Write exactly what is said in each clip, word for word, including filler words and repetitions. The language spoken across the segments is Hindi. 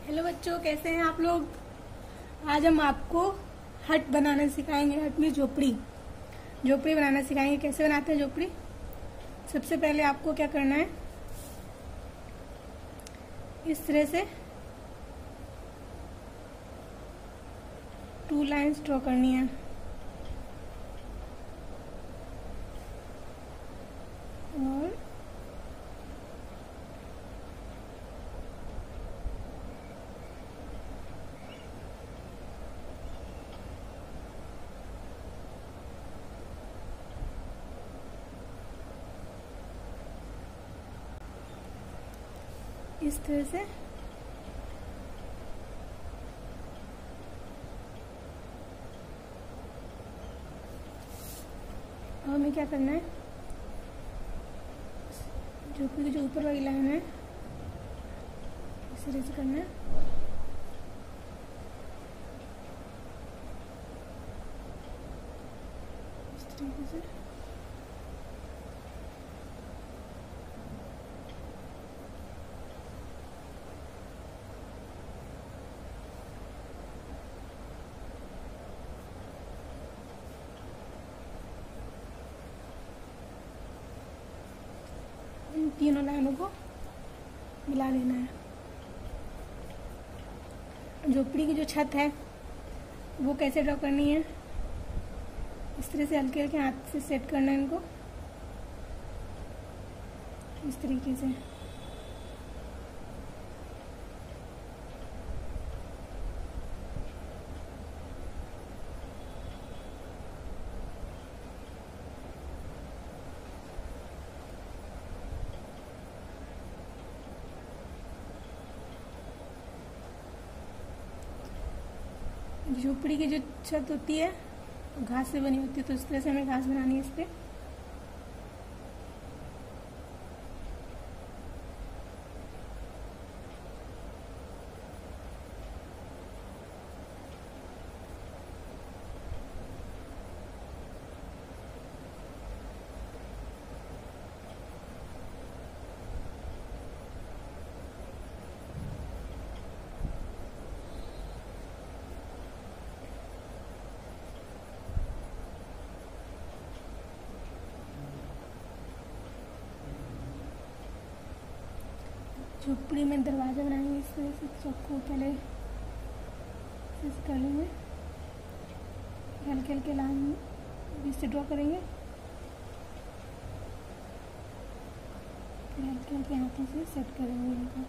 हेलो बच्चों, कैसे हैं आप लोग। आज हम आपको हट बनाना सिखाएंगे। हट में झोपड़ी झोपड़ी बनाना सिखाएंगे। कैसे बनाते हैं झोपड़ी। सबसे पहले आपको क्या करना है, इस तरह से टू लाइंस ड्रॉ करनी है और इस तरह से अब हमें क्या करना है, झोपड़ी की जो ऊपर वाली लाइन है इस तरह से करना है। इस तरीके से तीनों लाइनों को मिला लेना है। झोपड़ी की जो छत है वो कैसे ड्रॉ करनी है, इस तरह से हल्के हल्के हाथ से सेट करना है इनको, इस तरीके से। झोपड़ी की जो छत होती है घास से बनी होती है, तो इस तरह से हमें घास बनानी है इस पे। झोपड़ी में दरवाजा बनाएंगे इस तरह से। चक्कू पहले इस कर लेंगे, हल्के हल्के लाइन बीच से ड्रॉ करेंगे, फिर हल्के हल्के हाथों से सेट करेंगे इनको।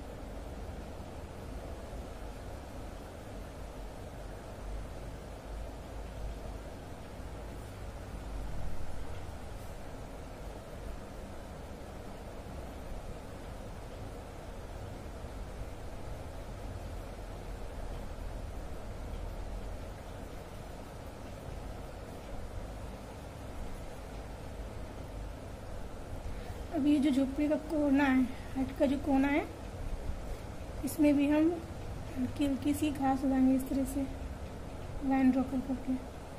अब ये जो झोपड़ी का कोना है, हट का जो कोना है, इसमें भी हम हल्की हल्की सी घास उगाएंगे इस तरह से लाइन ड्रॉ कर करके।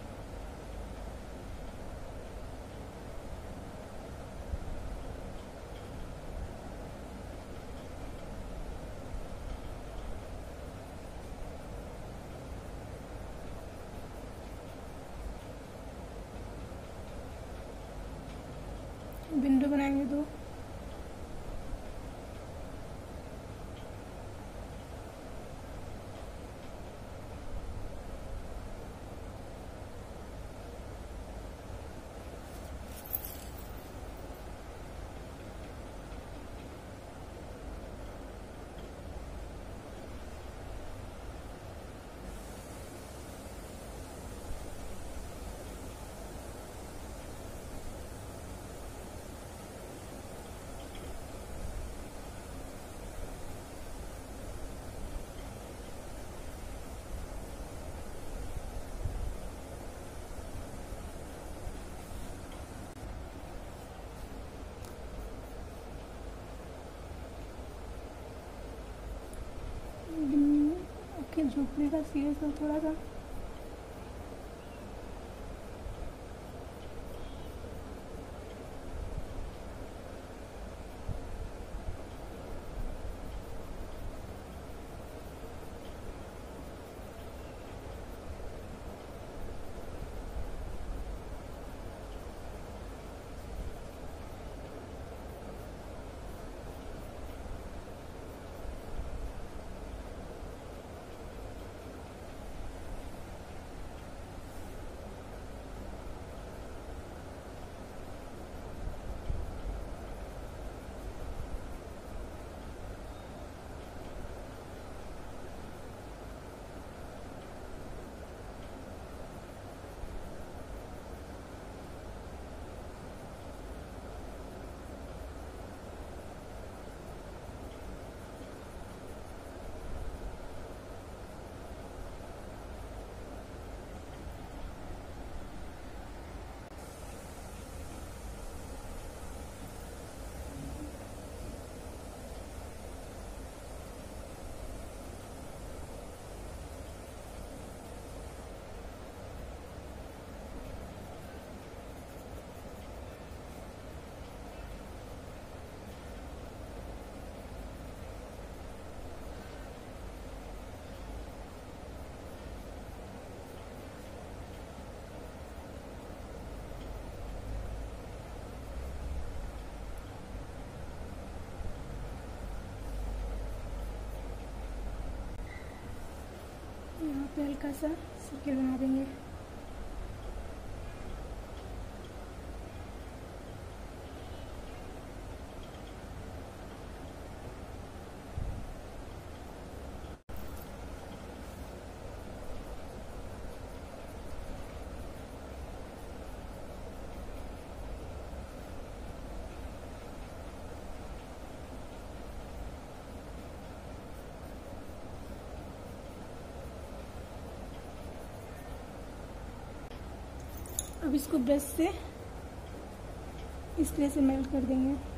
विंडो बनाएंगे दो। कि झोपड़ी का सीरियस तो थोड़ा सा यहाँ पे हल्का सा सर्किल बना देंगे। अब इसको ब्रश से इस तरह से मेल्ट कर देंगे।